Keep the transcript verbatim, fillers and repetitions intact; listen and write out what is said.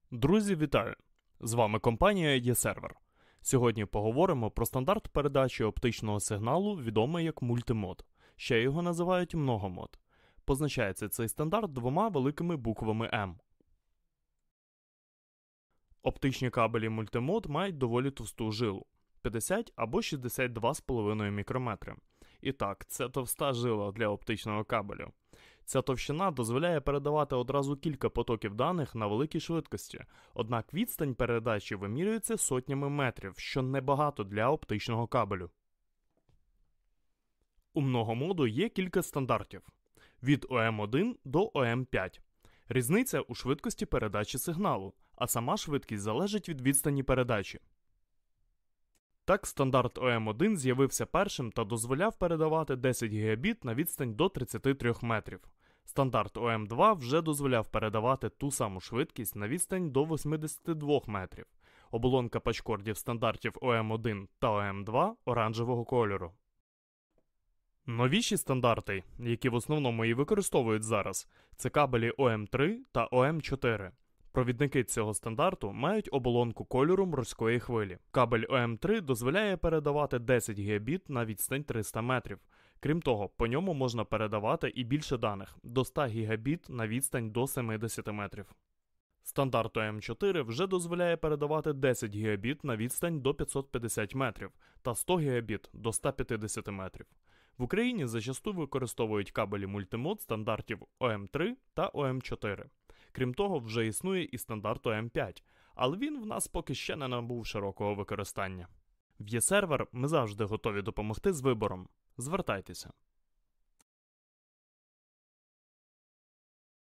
Друзі, вітаю! З вами компанія єServer. Сьогодні поговоримо про стандарт передачі оптичного сигналу, відомий як мультимод. Ще його називають многомод. Позначається цей стандарт двома великими буквами М. Оптичні кабелі мультимод мають доволі товсту жилу – п'ятдесят або шістдесят два цілих п'ять десятих мікрометри. І так, це товста жила для оптичного кабелю. Ця товщина дозволяє передавати одразу кілька потоків даних на великій швидкості, однак відстань передачі вимірюється сотнями метрів, що небагато для оптичного кабелю. У многомоду є кілька стандартів – від О Ем один до О Ем п'ять. Різниця у швидкості передачі сигналу, а сама швидкість залежить від відстані передачі. Так, стандарт О Ем один з'явився першим та дозволяв передавати десять гігабіт на відстань до тридцяти трьох метрів. Стандарт О Ем два вже дозволяв передавати ту саму швидкість на відстань до восьмидесяти двох метрів. Оболонка пачкордів стандартів О Ем один та О Ем два оранжевого кольору. Новіші стандарти, які в основному і використовують зараз, це кабелі О Ем три та О Ем чотири. Провідники цього стандарту мають оболонку кольору морської хвилі. Кабель О Ем три дозволяє передавати десять гігабіт на відстань триста метрів. Крім того, по ньому можна передавати і більше даних – до ста гігабіт на відстань до семидесяти метрів. Стандарт О Ем чотири вже дозволяє передавати десять гігабіт на відстань до п'ятсот п'ятдесят метрів та сто гігабіт до ста п'ятдесяти метрів. В Україні зачасту використовують кабелі мультимод стандартів О Ем три та О Ем чотири. Крім того, вже існує і стандарт О Ем п'ять, але він в нас поки ще не набув широкого використання. В єServer ми завжди готові допомогти з вибором. Звертайтеся.